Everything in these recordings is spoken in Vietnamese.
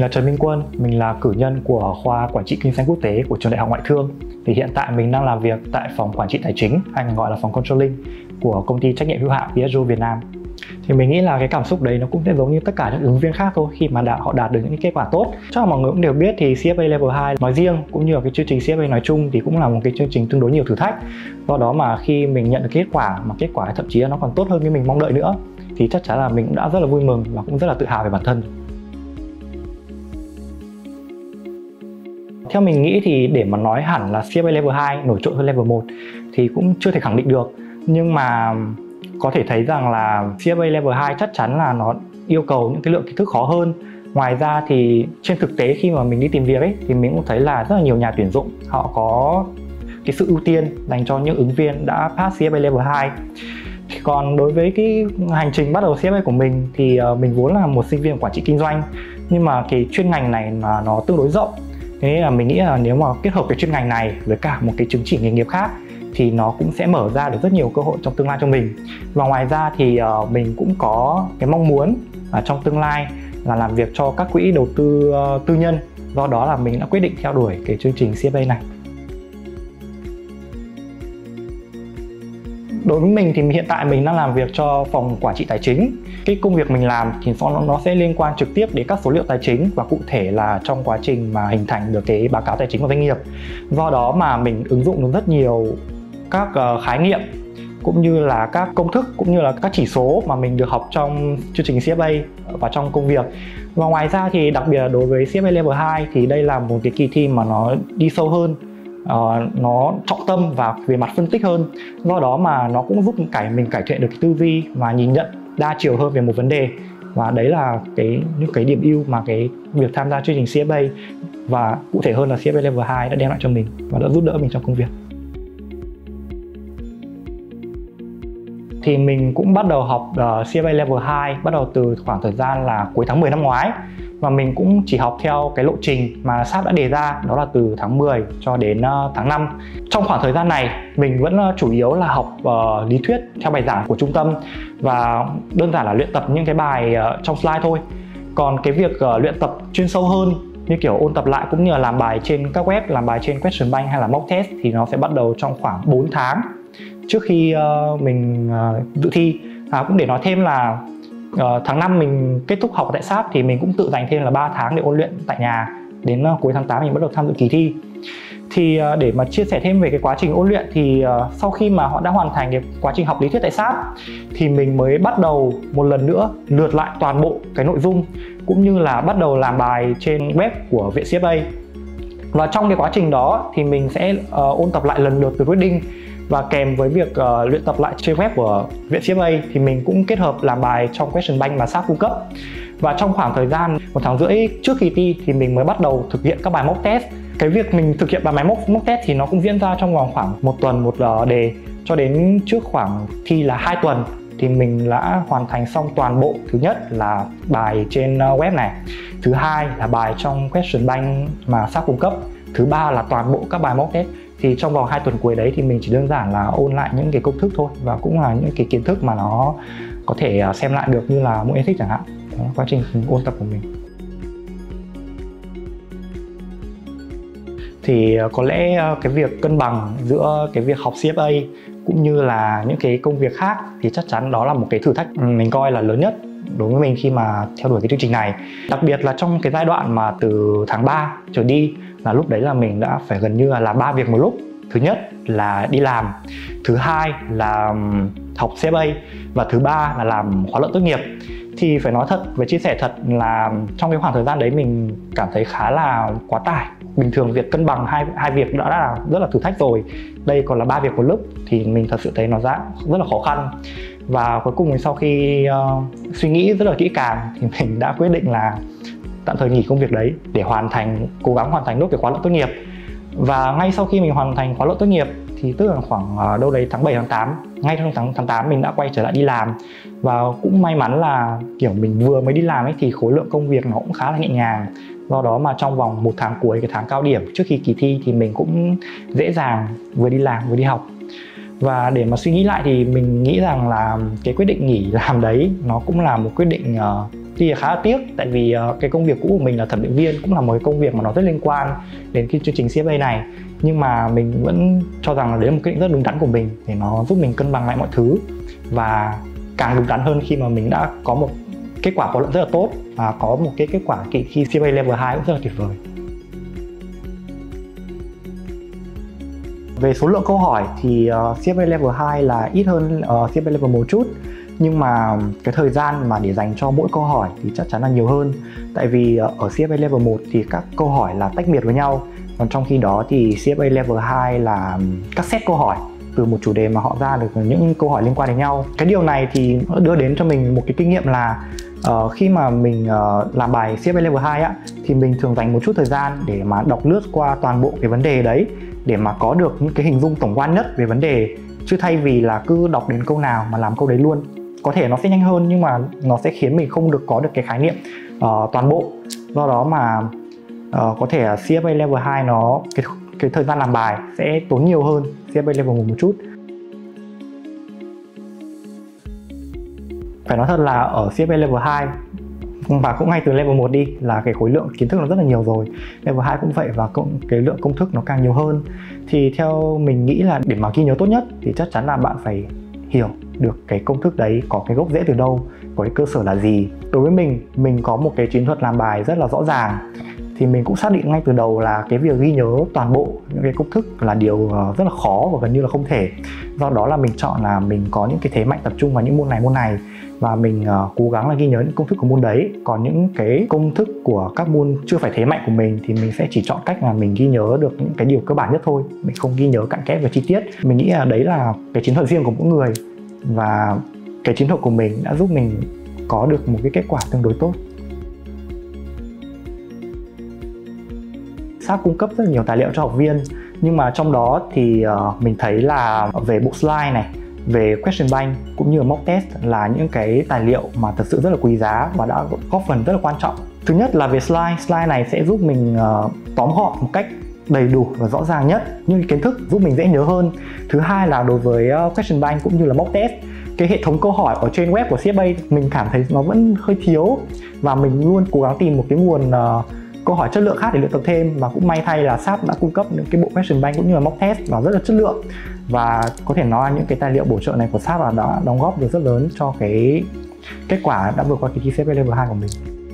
là Trần Minh Quân, mình là cử nhân của khoa Quản trị Kinh doanh Quốc tế của Trường Đại học Ngoại thương. Thì hiện tại mình đang làm việc tại phòng quản trị tài chính, hay còn gọi là phòng controlling của công ty trách nhiệm hữu hạn PSU Việt Nam. Thì mình nghĩ là cái cảm xúc đấy nó cũng sẽ giống như tất cả những ứng viên khác thôi, khi mà họ đạt được những kết quả tốt. Chắc là mọi người cũng đều biết thì CFA Level 2 nói riêng cũng như là cái chương trình CFA nói chung thì cũng là một cái chương trình tương đối nhiều thử thách. Do đó mà khi mình nhận được kết quả mà kết quả thậm chí là nó còn tốt hơn như mình mong đợi nữa, thì chắc chắn là mình cũng đã rất là vui mừng và cũng rất là tự hào về bản thân. Theo mình nghĩ thì để mà nói hẳn là CFA Level 2 nổi trội hơn Level 1 thì cũng chưa thể khẳng định được. Nhưng mà có thể thấy rằng là CFA Level 2 chắc chắn là nó yêu cầu những cái lượng kiến thức khó hơn. Ngoài ra thì trên thực tế khi mà mình đi tìm việc ấy, thì mình cũng thấy là rất là nhiều nhà tuyển dụng họ có cái sự ưu tiên dành cho những ứng viên đã pass CFA Level 2. Còn đối với cái hành trình bắt đầu CFA của mình thì mình vốn là một sinh viên quản trị kinh doanh, nhưng mà cái chuyên ngành này là nó tương đối rộng. Thế nên là mình nghĩ là nếu mà kết hợp cái chuyên ngành này với cả một cái chứng chỉ nghề nghiệp khác thì nó cũng sẽ mở ra được rất nhiều cơ hội trong tương lai cho mình. Và ngoài ra thì mình cũng có cái mong muốn trong tương lai là làm việc cho các quỹ đầu tư tư nhân. Do đó là mình đã quyết định theo đuổi cái chương trình CFA này. Đối với mình thì hiện tại mình đang làm việc cho phòng quản trị tài chính. Cái công việc mình làm thì nó sẽ liên quan trực tiếp đến các số liệu tài chính và cụ thể là trong quá trình mà hình thành được cái báo cáo tài chính của doanh nghiệp. Do đó mà mình ứng dụng được rất nhiều các khái niệm cũng như là các công thức cũng như là các chỉ số mà mình được học trong chương trình CFA và trong công việc. Và ngoài ra thì đặc biệt là đối với CFA Level 2 thì đây là một cái kỳ thi mà nó đi sâu hơn, nó trọng tâm và về mặt phân tích hơn. Do đó mà nó cũng giúp mình cải thiện được cái tư duy và nhìn nhận đa chiều hơn về một vấn đề. Và đấy là những cái điểm ưu mà cái việc tham gia chương trình CFA và cụ thể hơn là CFA Level 2 đã đem lại cho mình và đã giúp đỡ mình trong công việc. Thì mình cũng bắt đầu học CFA Level 2 bắt đầu từ khoảng thời gian là cuối tháng 10 năm ngoái. Và mình cũng chỉ học theo cái lộ trình mà SAP đã đề ra, đó là từ tháng 10 cho đến tháng 5. Trong khoảng thời gian này, mình vẫn chủ yếu là học lý thuyết theo bài giảng của trung tâm và đơn giản là luyện tập những cái bài trong slide thôi. Còn cái việc luyện tập chuyên sâu hơn như kiểu ôn tập lại cũng như là làm bài trên các web, làm bài trên Question Bank hay là mock test thì nó sẽ bắt đầu trong khoảng 4 tháng trước khi mình dự thi. Cũng để nói thêm là tháng 5 mình kết thúc học tại SAP thì mình cũng tự dành thêm là 3 tháng để ôn luyện tại nhà. Đến cuối tháng 8 mình bắt đầu tham dự kỳ thi. Thì để mà chia sẻ thêm về cái quá trình ôn luyện thì sau khi mà họ đã hoàn thành cái quá trình học lý thuyết tại SAP thì mình mới bắt đầu một lần nữa lượt lại toàn bộ cái nội dung cũng như là bắt đầu làm bài trên web của viện CFA. Và trong cái quá trình đó thì mình sẽ ôn tập lại lần lượt từ reading. Và kèm với việc luyện tập lại trên web của viện CFA thì mình cũng kết hợp làm bài trong Question Bank mà SAP cung cấp. Và trong khoảng thời gian 1 tháng rưỡi trước kỳ thi thì mình mới bắt đầu thực hiện các bài mock test. Cái việc mình thực hiện bài mock test thì nó cũng diễn ra trong vòng khoảng 1 tuần một đề, cho đến trước khoảng thi là 2 tuần thì mình đã hoàn thành xong toàn bộ. Thứ nhất là bài trên web này, thứ hai là bài trong Question Bank mà SAP cung cấp, thứ ba là toàn bộ các bài mock test. Thì trong vòng 2 tuần cuối đấy thì mình chỉ đơn giản là ôn lại những cái công thức thôi, và cũng là những cái kiến thức mà nó có thể xem lại được như là môn ethics chẳng hạn. Đó, quá trình ôn tập của mình. Thì có lẽ cái việc cân bằng giữa cái việc học CFA cũng như là những cái công việc khác thì chắc chắn đó là một cái thử thách mình coi là lớn nhất đối với mình khi mà theo đuổi cái chương trình này. Đặc biệt là trong cái giai đoạn mà từ tháng 3 trở đi, là lúc đấy là mình đã phải gần như là làm 3 việc một lúc. Thứ nhất là đi làm, thứ hai là học CFA và thứ ba là làm khóa luận tốt nghiệp. Thì phải nói thật và chia sẻ thật là trong cái khoảng thời gian đấy mình cảm thấy khá là quá tải. Bình thường việc cân bằng hai việc đã là rất là thử thách rồi, đây còn là 3 việc một lúc thì mình thật sự thấy nó rất là khó khăn. Và cuối cùng sau khi suy nghĩ rất là kỹ càng thì mình đã quyết định là tạm thời nghỉ công việc đấy để cố gắng hoàn thành nốt cái khóa luận tốt nghiệp. Và ngay sau khi mình hoàn thành khóa luận tốt nghiệp thì tức là khoảng đâu đấy tháng 7 tháng 8, ngay trong tháng 8 mình đã quay trở lại đi làm. Và cũng may mắn là kiểu mình vừa mới đi làm ấy thì khối lượng công việc nó cũng khá là nhẹ nhàng. Do đó mà trong vòng 1 tháng cuối, cái tháng cao điểm trước khi kỳ thi thì mình cũng dễ dàng vừa đi làm vừa đi học. Và để mà suy nghĩ lại thì mình nghĩ rằng là cái quyết định nghỉ làm đấy nó cũng là một quyết định Thì khá là tiếc, tại vì cái công việc cũ của mình là thẩm định viên, cũng là một cái công việc mà nó rất liên quan đến cái chương trình CFA này. Nhưng mà mình vẫn cho rằng là đấy là một quyết định rất đúng đắn của mình, để nó giúp mình cân bằng lại mọi thứ. Và càng đúng đắn hơn khi mà mình đã có một kết quả có luận rất là tốt, và có một cái kết quả kỳ thi CFA Level 2 cũng rất là tuyệt vời. Về số lượng câu hỏi thì CFA Level 2 là ít hơn CFA Level 1 chút. Nhưng mà cái thời gian mà để dành cho mỗi câu hỏi thì chắc chắn là nhiều hơn. Tại vì ở CFA Level 1 thì các câu hỏi là tách biệt với nhau. Còn trong khi đó thì CFA Level 2 là các set câu hỏi từ một chủ đề mà họ ra được những câu hỏi liên quan đến nhau. Cái điều này thì đưa đến cho mình một cái kinh nghiệm là khi mà mình làm bài CFA Level 2 á, thì mình thường dành một chút thời gian để mà đọc lướt qua toàn bộ cái vấn đề đấy, để mà có được những cái hình dung tổng quan nhất về vấn đề, chứ thay vì là cứ đọc đến câu nào mà làm câu đấy luôn. Có thể nó sẽ nhanh hơn, nhưng mà nó sẽ khiến mình không được có được cái khái niệm toàn bộ. Do đó mà có thể là CFA Level 2 nó cái thời gian làm bài sẽ tốn nhiều hơn CFA Level 1 một chút. Phải nói thật là ở CFA Level 2 và cũng ngay từ Level 1 đi là cái khối lượng kiến thức nó rất là nhiều rồi. Level 2 cũng vậy, và cái lượng công thức nó càng nhiều hơn. Thì theo mình nghĩ là để mà ghi nhớ tốt nhất thì chắc chắn là bạn phải hiểu được cái công thức đấy có cái gốc rễ từ đâu, có cái cơ sở là gì. Đối với mình có một cái chiến thuật làm bài rất là rõ ràng. Thì mình cũng xác định ngay từ đầu là cái việc ghi nhớ toàn bộ những cái công thức là điều rất là khó và gần như là không thể. Do đó là mình chọn là mình có những cái thế mạnh tập trung vào những môn này, và mình cố gắng là ghi nhớ những công thức của môn đấy. Còn những cái công thức của các môn chưa phải thế mạnh của mình thì mình sẽ chỉ chọn cách là mình ghi nhớ được những cái điều cơ bản nhất thôi. Mình không ghi nhớ cặn kẽ và chi tiết. Mình nghĩ là đấy là cái chiến thuật riêng của mỗi người, và cái chiến thuật của mình đã giúp mình có được một cái kết quả tương đối tốt. SAP cung cấp rất nhiều tài liệu cho học viên, nhưng mà trong đó thì mình thấy là về bộ slide này, về question bank cũng như là mock test là những cái tài liệu mà thật sự rất là quý giá và đã góp phần rất là quan trọng. Thứ nhất là về slide này sẽ giúp mình tóm gọn một cách đầy đủ và rõ ràng nhất những kiến thức, giúp mình dễ nhớ hơn. Thứ hai là đối với question bank cũng như là mock test, cái hệ thống câu hỏi ở trên web của CFA mình cảm thấy nó vẫn hơi thiếu, và mình luôn cố gắng tìm một cái nguồn câu hỏi chất lượng khác để luyện tập thêm. Và cũng may thay là SAP đã cung cấp những cái bộ question bank cũng như là mock test và rất là chất lượng, và có thể nói những cái tài liệu bổ trợ này của SAP là đã đóng góp được rất lớn cho cái kết quả đã vượt qua kỳ thi CFA Level 2 của mình.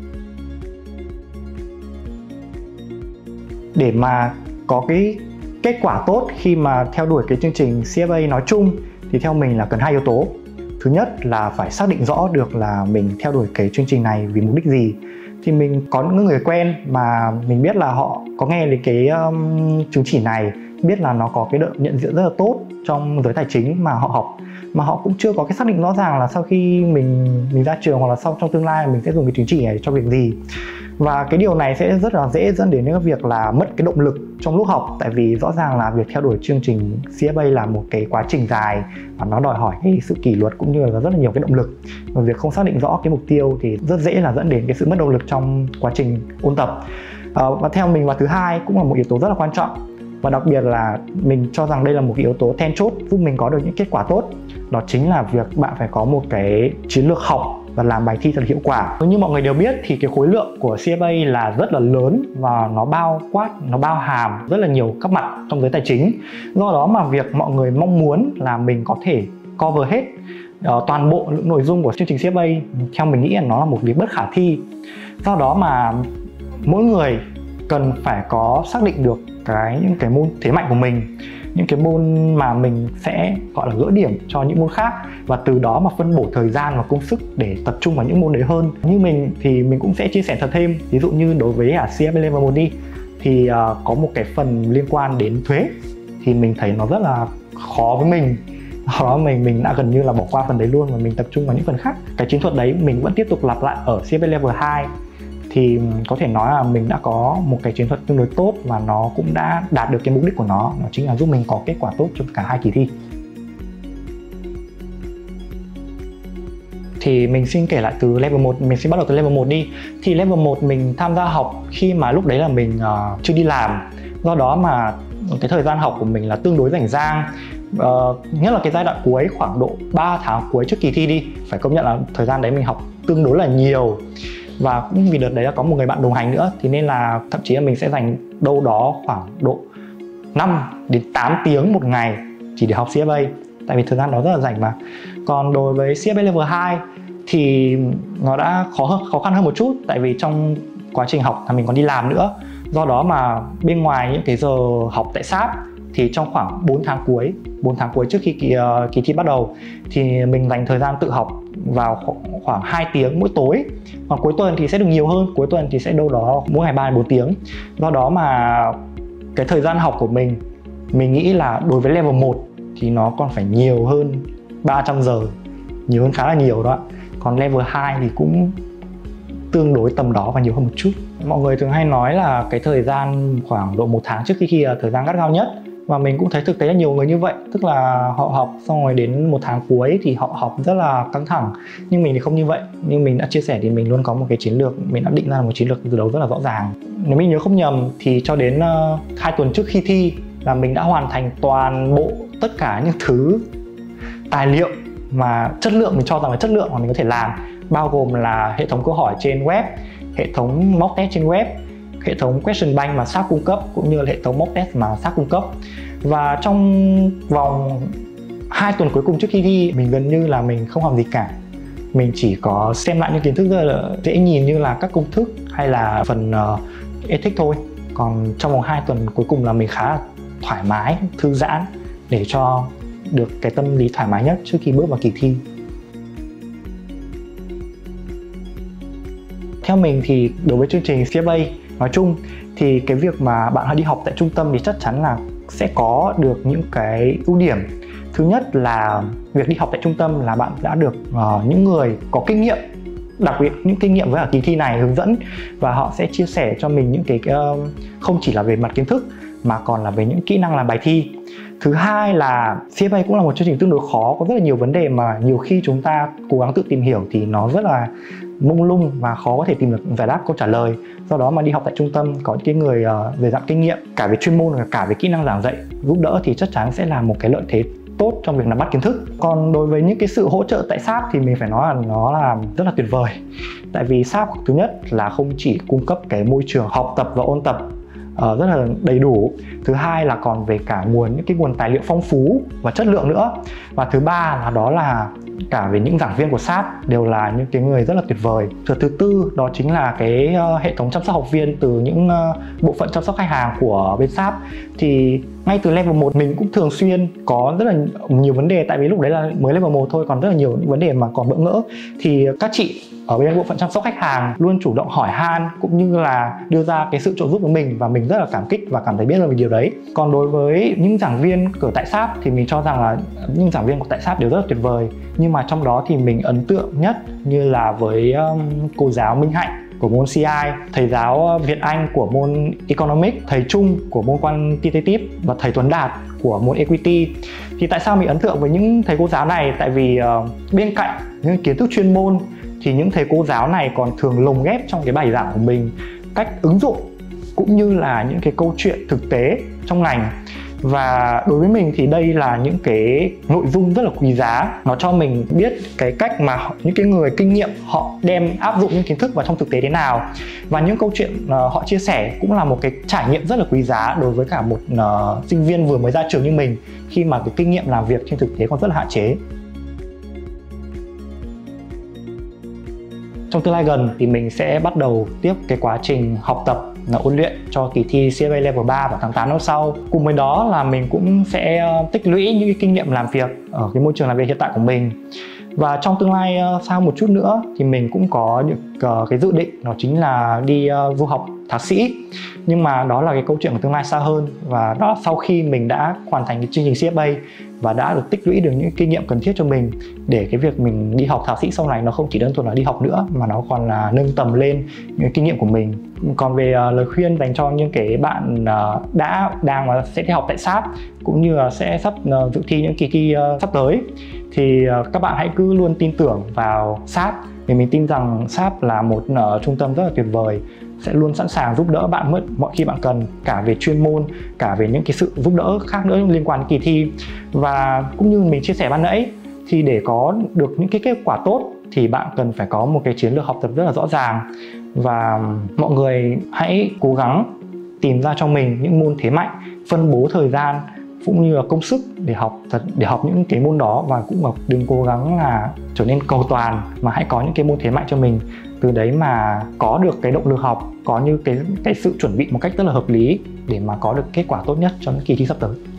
Để mà có cái kết quả tốt khi mà theo đuổi cái chương trình CFA nói chung thì theo mình là cần hai yếu tố. Thứ nhất là phải xác định rõ được là mình theo đuổi cái chương trình này vì mục đích gì. Thì mình có những người quen mà mình biết là họ có nghe đến cái chứng chỉ này, biết là nó có cái độ nhận diện rất là tốt trong giới tài chính mà họ học, mà họ cũng chưa có cái xác định rõ ràng là sau khi mình ra trường hoặc là sau trong tương lai mình sẽ dùng cái chứng chỉ này cho việc gì. Và cái điều này sẽ rất là dễ dẫn đến cái việc là mất cái động lực trong lúc học, tại vì rõ ràng là việc theo đuổi chương trình CFA là một cái quá trình dài và nó đòi hỏi cái sự kỷ luật cũng như là rất là nhiều cái động lực. Và việc không xác định rõ cái mục tiêu thì rất dễ là dẫn đến cái sự mất động lực trong quá trình ôn tập. Và theo mình, và thứ hai cũng là một yếu tố rất là quan trọng, và đặc biệt là mình cho rằng đây là một cái yếu tố then chốt giúp mình có được những kết quả tốt. Đó chính là việc bạn phải có một cái chiến lược học và làm bài thi thật hiệu quả. Như mọi người đều biết thì cái khối lượng của CFA là rất là lớn, và nó bao quát, nó bao hàm rất là nhiều các mặt trong giới tài chính. Do đó mà việc mọi người mong muốn là mình có thể cover hết toàn bộ những nội dung của chương trình CFA, theo mình nghĩ là nó là một việc bất khả thi. Do đó mà mỗi người cần phải có xác định được những cái môn thế mạnh của mình, những cái môn mà mình sẽ gọi là gỡ điểm cho những môn khác, và từ đó mà phân bổ thời gian và công sức để tập trung vào những môn đấy hơn. Như mình thì mình cũng sẽ chia sẻ thật thêm, ví dụ như đối với CFA Level 1 đi thì có một cái phần liên quan đến thuế thì mình thấy nó rất là khó với mình. Đó, mình đã gần như là bỏ qua phần đấy luôn và mình tập trung vào những phần khác. Cái chiến thuật đấy mình vẫn tiếp tục lặp lại ở CFA Level 2, thì có thể nói là mình đã có một cái chiến thuật tương đối tốt và nó cũng đã đạt được cái mục đích của nó chính là giúp mình có kết quả tốt trong cả hai kỳ thi. Thì mình xin kể lại từ level 1, mình xin bắt đầu từ level 1 đi. Thì level 1 mình tham gia học khi mà lúc đấy là mình chưa đi làm. Do đó mà cái thời gian học của mình là tương đối rảnh rang. Nhất là cái giai đoạn cuối, khoảng độ 3 tháng cuối trước kỳ thi đi, phải công nhận là thời gian đấy mình học tương đối là nhiều. Và cũng vì đợt đấy là có một người bạn đồng hành nữa, thì nên là thậm chí là mình sẽ dành đâu đó khoảng độ 5 đến 8 tiếng một ngày chỉ để học CFA, tại vì thời gian đó rất là rảnh mà. Còn đối với CFA Level 2 thì nó đã khó khăn hơn một chút, tại vì trong quá trình học là mình còn đi làm nữa. Do đó mà bên ngoài những cái giờ học tại SAP thì trong khoảng 4 tháng cuối trước khi kỳ thi bắt đầu thì mình dành thời gian tự học vào khoảng 2 tiếng mỗi tối. Còn cuối tuần thì sẽ được nhiều hơn, cuối tuần thì sẽ đâu đó mỗi ngày 3-4 tiếng. Do đó mà cái thời gian học của mình nghĩ là đối với level 1 thì nó còn phải nhiều hơn 300 giờ, nhiều hơn khá là nhiều đó. Còn level 2 thì cũng tương đối tầm đó và nhiều hơn một chút. Mọi người thường hay nói là cái thời gian khoảng độ 1 tháng trước khi là thời gian gắt gao nhất, và mình cũng thấy thực tế là nhiều người như vậy. Tức là họ học xong rồi đến 1 tháng cuối thì họ học rất là căng thẳng, nhưng mình thì không như vậy. Như mình đã chia sẻ thì mình luôn có một cái chiến lược, mình đã định ra một chiến lược từ đầu rất là rõ ràng. Nếu mình nhớ không nhầm thì cho đến 2 tuần trước khi thi là mình đã hoàn thành toàn bộ tất cả những thứ tài liệu mà chất lượng, mình cho rằng là chất lượng mà mình có thể làm, bao gồm là hệ thống câu hỏi trên web, hệ thống mock test trên web, hệ thống question bank mà SAP cung cấp, cũng như là hệ thống mock test mà SAP cung cấp. Và trong vòng 2 tuần cuối cùng trước khi thi, mình gần như là mình không học gì cả. Mình chỉ có xem lại những kiến thức rất là dễ nhìn như là các công thức hay là phần ethics thôi. Còn trong vòng 2 tuần cuối cùng là mình khá là thoải mái, thư giãn để cho được cái tâm lý thoải mái nhất trước khi bước vào kỳ thi. Theo mình thì đối với chương trình CFA nói chung thì cái việc mà bạn đi học tại trung tâm thì chắc chắn là sẽ có được những cái ưu điểm. Thứ nhất là việc đi học tại trung tâm là bạn đã được những người có kinh nghiệm, đặc biệt những kinh nghiệm với kỳ thi này hướng dẫn, và họ sẽ chia sẻ cho mình những cái không chỉ là về mặt kiến thức mà còn là về những kỹ năng làm bài thi. Thứ hai là CFA cũng là một chương trình tương đối khó, có rất là nhiều vấn đề mà nhiều khi chúng ta cố gắng tự tìm hiểu thì nó rất là mông lung và khó có thể tìm được giải đáp câu trả lời. Do đó mà đi học tại trung tâm có những cái người về dạng kinh nghiệm cả về chuyên môn và cả về kỹ năng giảng dạy giúp đỡ thì chắc chắn sẽ là một cái lợi thế tốt trong việc nắm bắt kiến thức. Còn đối với những cái sự hỗ trợ tại SAP thì mình phải nói là nó là rất là tuyệt vời. Tại vì SAP thứ nhất là không chỉ cung cấp cái môi trường học tập và ôn tập rất là đầy đủ, thứ hai là còn về cả những cái nguồn tài liệu phong phú và chất lượng nữa, và thứ ba là đó là cả về những giảng viên của SAP đều là những cái người rất là tuyệt vời. Thứ tư đó chính là cái hệ thống chăm sóc học viên từ những bộ phận chăm sóc khách hàng của bên SAP. Thì ngay từ level 1 mình cũng thường xuyên có rất là nhiều vấn đề, tại vì lúc đấy là mới level 1 thôi, còn rất là nhiều những vấn đề mà còn bỡ ngỡ, thì các chị ở bên bộ phận chăm sóc khách hàng luôn chủ động hỏi han cũng như là đưa ra cái sự trợ giúp của mình, và mình rất là cảm kích và cảm thấy biết ơn về điều đấy. Còn đối với những giảng viên của tại SAP thì mình cho rằng là những giảng viên của tại SAP đều rất là tuyệt vời, nhưng mà trong đó thì mình ấn tượng nhất như là với cô giáo Minh Hạnh của môn CI, thầy giáo Việt Anh của môn Economics, thầy Trung của môn Quantitative và thầy Tuấn Đạt của môn Equity. Thì tại sao mình ấn tượng với những thầy cô giáo này? Tại vì bên cạnh những kiến thức chuyên môn thì những thầy cô giáo này còn thường lồng ghép trong cái bài giảng của mình cách ứng dụng cũng như là những cái câu chuyện thực tế trong ngành. Và đối với mình thì đây là những cái nội dung rất là quý giá. Nó cho mình biết cái cách mà những cái người kinh nghiệm họ đem áp dụng những kiến thức vào trong thực tế thế nào. Và những câu chuyện họ chia sẻ cũng là một cái trải nghiệm rất là quý giá đối với cả một sinh viên vừa mới ra trường như mình, khi mà cái kinh nghiệm làm việc trên thực tế còn rất là hạn chế. Trong tương lai gần thì mình sẽ bắt đầu tiếp cái quá trình học tập ôn luyện cho kỳ thi CFA Level 3 vào tháng 8 năm sau. Cùng với đó là mình cũng sẽ tích lũy những cái kinh nghiệm làm việc ở cái môi trường làm việc hiện tại của mình. Và trong tương lai xa một chút nữa thì mình cũng có những cái dự định, đó chính là đi du học thạc sĩ. Nhưng mà đó là cái câu chuyện của tương lai xa hơn, và đó sau khi mình đã hoàn thành cái chương trình CFA và đã được tích lũy được những kinh nghiệm cần thiết cho mình để cái việc mình đi học thạc sĩ sau này nó không chỉ đơn thuần là đi học nữa, mà nó còn là nâng tầm lên những kinh nghiệm của mình. Còn về lời khuyên dành cho những cái bạn đang và sẽ đi học tại SAP cũng như là sẽ sắp dự thi những kỳ thi sắp tới, thì các bạn hãy cứ luôn tin tưởng vào SAP, vì mình tin rằng SAP là một trung tâm rất là tuyệt vời, sẽ luôn sẵn sàng giúp đỡ bạn mọi khi bạn cần, cả về chuyên môn, cả về những cái sự giúp đỡ khác nữa liên quan đến kỳ thi. Và cũng như mình chia sẻ ban nãy thì để có được những cái kết quả tốt thì bạn cần phải có một cái chiến lược học tập rất là rõ ràng. Và mọi người hãy cố gắng tìm ra cho mình những môn thế mạnh, phân bố thời gian cũng như là công sức để học những cái môn đó, và cũng đừng cố gắng là trở nên cầu toàn, mà hãy có những cái môn thế mạnh cho mình. Từ đấy mà có được cái động lực học, có như cái sự chuẩn bị một cách rất là hợp lý để mà có được kết quả tốt nhất trong những kỳ thi sắp tới.